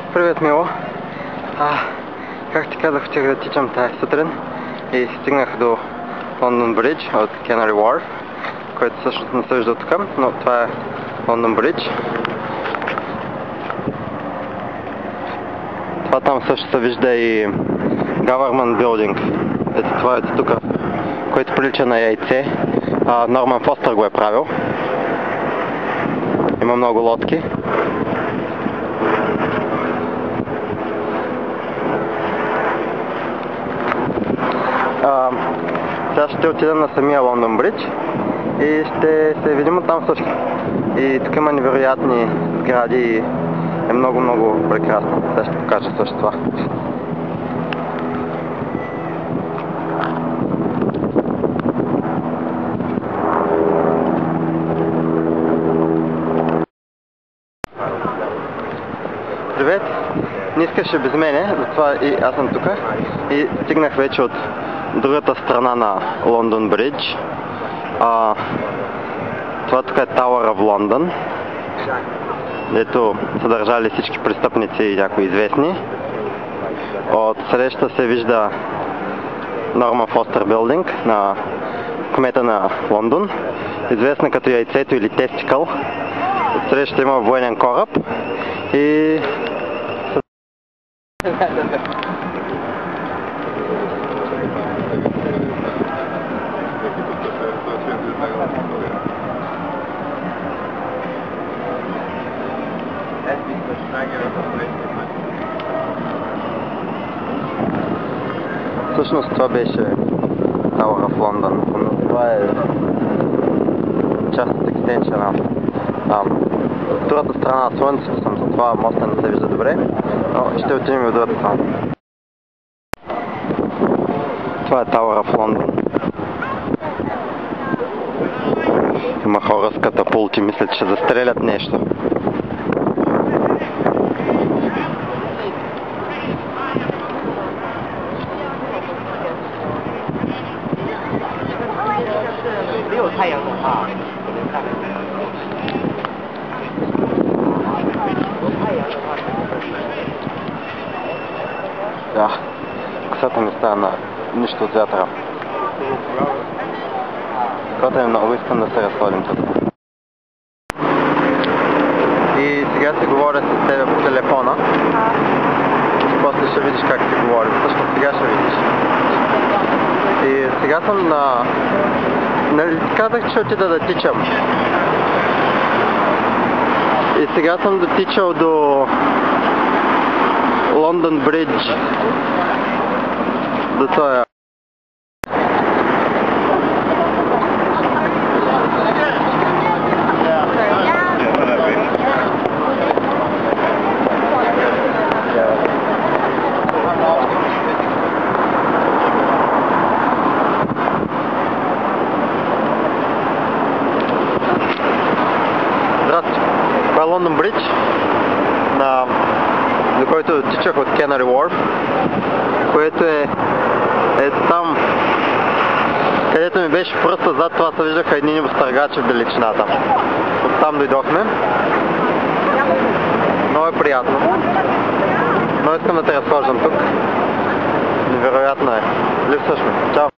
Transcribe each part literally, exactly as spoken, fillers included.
Привет, Мило. А, как ти казах, вчера да тичам тази сутрин и стигнах до Лондон Бридж от Canary Wharf, който всъщност не се вижда от тук, но това е Лондон Бридж. Това там също се вижда и Government Building. Ето това е тук, което прилича на яйце. А, Норман Фостър го е правил. Има много лодки. А, сега ще отидем на самия Лондон Бридж и ще се видим от там също. И тук има невероятни сгради и е много-много прекрасно. Сега ще покажа също това. Привет! Не искаше без мене, затова и аз съм тук и стигнах вече от другата страна на Лондон Бридж. А, това тук е Tower of London, дето са държали всички престъпници и някои известни. От среща се вижда Норман Фостър Билдинг на кмета на Лондон, известна като яйцето или тестикъл. От среща има военен кораб и всъщност това беше Tower of London, но това е част от екстеншъна. От другата страна на Слънцето съм, затова моста не се вижда добре, но ще отидем и от другата страна. Това е Tower of London. Има хора с катапулти, мислят, че ще застрелят нещо. Да, косата ми стана нищо от вятъра. Косата ми много, искам да се разходим тук. И сега си говоря с тебе по телефона. После ще видиш как си говорим. Също сега ще видиш. И сега съм на... Нали казах, че отида да тичам. И сега съм дотичал до Лондон Бридж. До това. Здравейте! Това е Лондон Бридж, на... до който тичах от Canary Wharf, което е ето там, където ми беше пръста, зад това се виждаха едни небостъргачи в далечината. Оттам дойдохме. Много е приятно. Но искам да те разхождам тук. Невероятно е. Липсваш ми. Чао!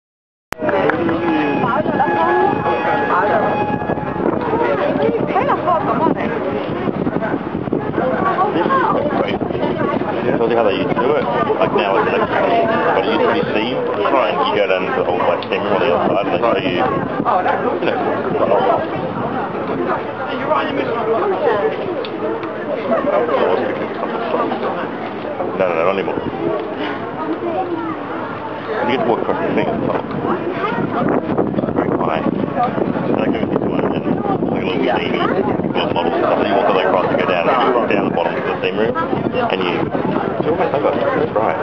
So how they used to do it. Like now it's like, but it used to be steam. Right. You go down to the whole like steam room on the outside and they show you, you know, the whole house. You're right, you missed No, no, no, not anymore. You get to walk across the thing at the top. It's very high. So they go this one and then like a little steamy little models and stuff, and you walk all the way across and go down and you down the bottom to the steam room and you it's almost over. That's right.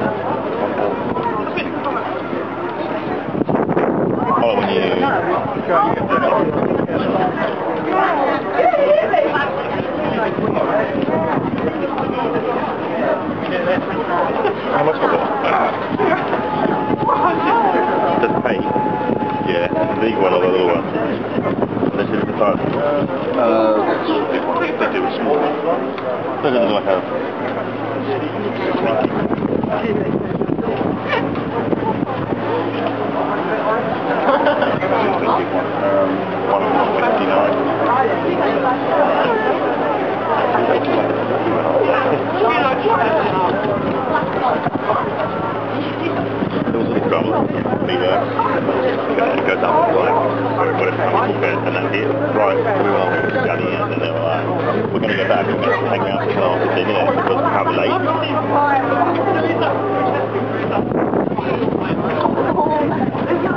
Oh, when you suppose it doesn't like a... um, one of them fifty-nine. There was a little trouble. The, uh, it goes up and like, what if someone first and that's it. Right, we were all studying it and they were like, we're going to go back, we're going to take me out to class fifteen minutes because we're probably late.